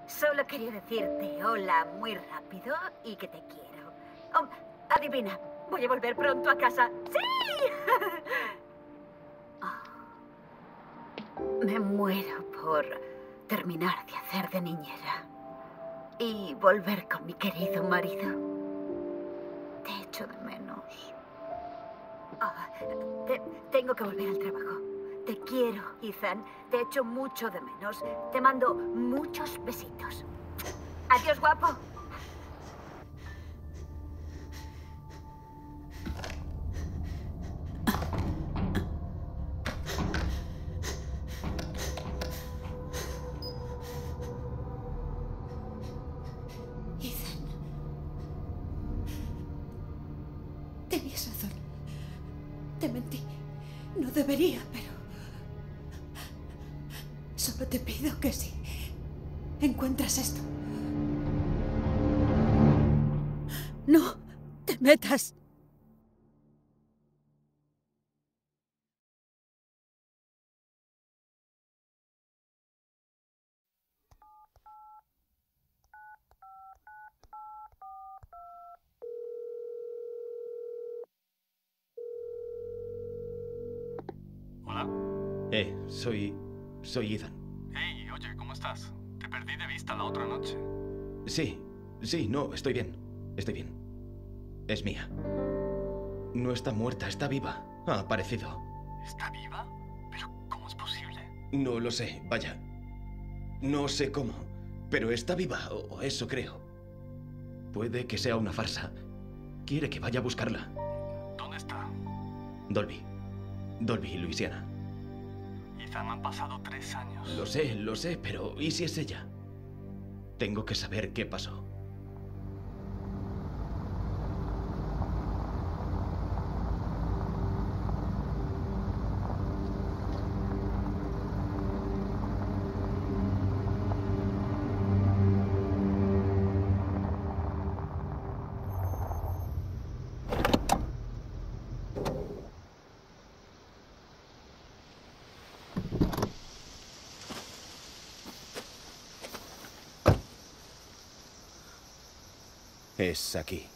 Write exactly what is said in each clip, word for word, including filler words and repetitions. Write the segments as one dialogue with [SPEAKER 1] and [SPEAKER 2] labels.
[SPEAKER 1] Solo quería decirte hola muy rápido y que te quiero. Oh, adivina, voy a volver pronto a casa. ¡Sí! Oh, me muero por terminar de hacer de niñera y volver con mi querido marido. Te echo de menos. Oh, te, tengo que volver al trabajo. Te quiero, Ethan. Te echo mucho de menos. Te mando muchos besitos. Adiós, guapo.
[SPEAKER 2] Ethan. Tenías razón. Te mentí. No debería, pero... Solo te pido que si encuentras esto, no te metas.
[SPEAKER 3] Hola.
[SPEAKER 4] Eh, soy... soy Ethan.
[SPEAKER 3] Hey, oye, ¿cómo estás? Te perdí de vista la otra noche.
[SPEAKER 4] Sí, sí, no, estoy bien. Estoy bien. Es mía. No está muerta, está viva. Ha aparecido.
[SPEAKER 3] ¿Está viva? ¿Pero cómo es posible?
[SPEAKER 4] No lo sé, vaya. No sé cómo, pero está viva, o eso creo. Puede que sea una farsa. Quiere que vaya a buscarla.
[SPEAKER 3] ¿Dónde está?
[SPEAKER 4] Dolby. Dolby, Luisiana.
[SPEAKER 3] Ethan, han pasado tres años.
[SPEAKER 4] Lo sé, lo sé, pero ¿y si es ella? Tengo que saber qué pasó. Es aquí.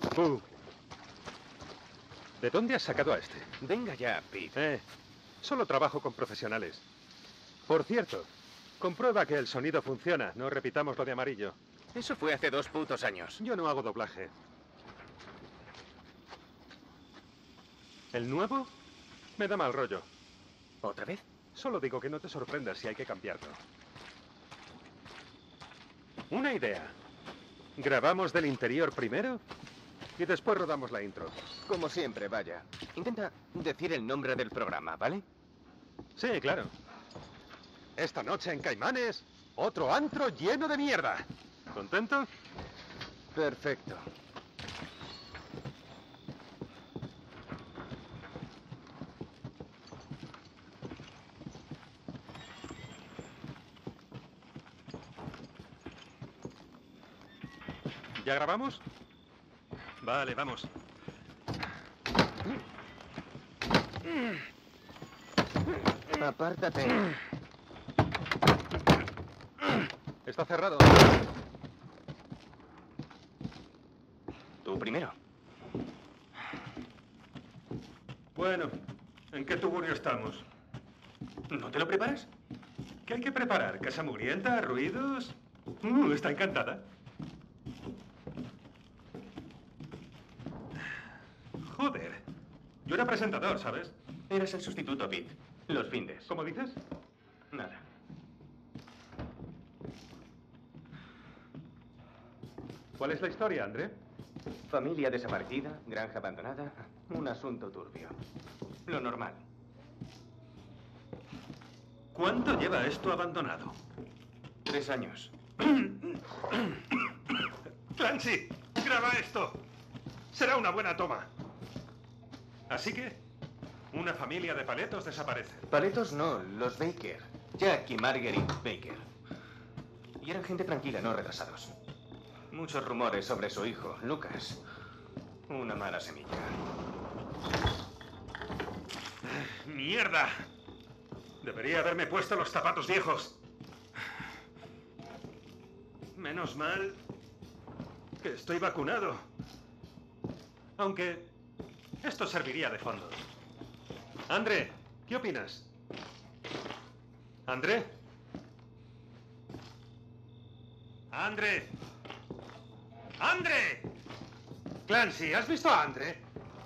[SPEAKER 5] Uh. ¿De dónde has sacado a este?
[SPEAKER 6] Venga ya, Pete.
[SPEAKER 5] Eh, solo trabajo con profesionales. Por cierto, comprueba que el sonido funciona. No repitamos lo de amarillo.
[SPEAKER 6] Eso fue hace dos putos años.
[SPEAKER 5] Yo no hago doblaje. ¿El nuevo? Me da mal rollo.
[SPEAKER 6] ¿Otra vez?
[SPEAKER 5] Solo digo que no te sorprendas si hay que cambiarlo. Una idea. Grabamos del interior primero y después rodamos la intro.
[SPEAKER 6] Como siempre, vaya. Intenta decir el nombre del programa, ¿vale?
[SPEAKER 5] Sí, claro. Esta noche en Caimanes, otro antro lleno de mierda. ¿Contento?
[SPEAKER 6] Perfecto.
[SPEAKER 5] ¿Ya grabamos? Vale, vamos.
[SPEAKER 6] Apártate.
[SPEAKER 5] Está cerrado.
[SPEAKER 6] Tú primero.
[SPEAKER 5] Bueno, ¿en qué tugurio estamos?
[SPEAKER 6] ¿No te lo preparas?
[SPEAKER 5] ¿Qué hay que preparar? ¿Casa mugrienta? ¿Ruidos? Uh, está encantada. Joder. Yo era presentador, ¿sabes?
[SPEAKER 6] Eres el sustituto, Pete. Los findes.
[SPEAKER 5] ¿Cómo dices?
[SPEAKER 6] Nada.
[SPEAKER 5] ¿Cuál es la historia, André?
[SPEAKER 6] Familia desaparecida, granja abandonada, un asunto turbio. Lo normal.
[SPEAKER 5] ¿Cuánto lleva esto abandonado?
[SPEAKER 6] Tres años.
[SPEAKER 5] Clancy, graba esto. Será una buena toma. Así que, una familia de paletos desaparece.
[SPEAKER 6] Paletos no, los Baker. Jack y Marguerite Baker. Y eran gente tranquila, no retrasados. Muchos rumores sobre su hijo, Lucas. Una mala semilla.
[SPEAKER 5] ¡Mierda! Debería haberme puesto los zapatos viejos. Menos mal que estoy vacunado. Aunque esto serviría de fondo. André, ¿qué opinas? ¿André? ¡André! ¡André! Clancy, ¿has visto a André?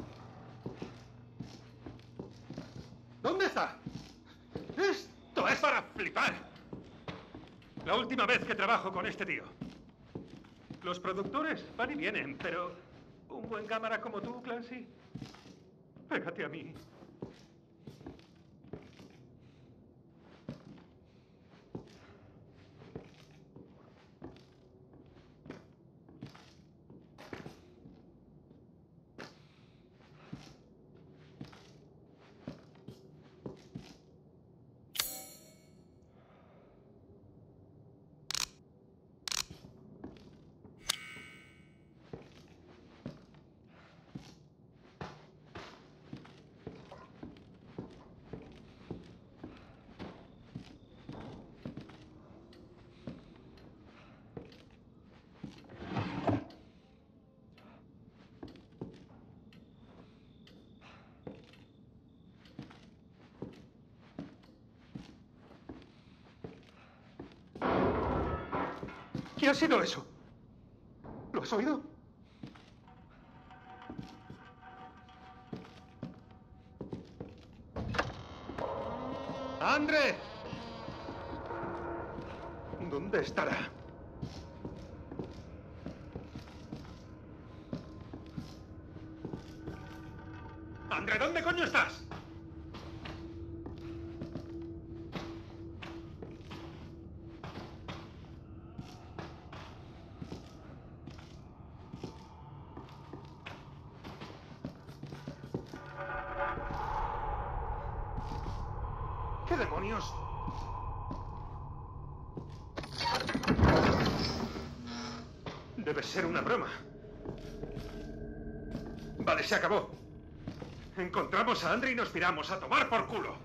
[SPEAKER 5] ¿Dónde está? Esto es para flipar. La última vez que trabajo con este tío. Los productores van y vienen, pero un buen cámara como tú, Clancy, pégate a mí. ¿Qué ha sido eso? ¿Lo has oído? ¡André! ¿Dónde estará? ¡André, ¿dónde coño estás? ¿Qué demonios? Debe ser una broma. Vale, se acabó. Encontramos a André y nos piramos a tomar por culo.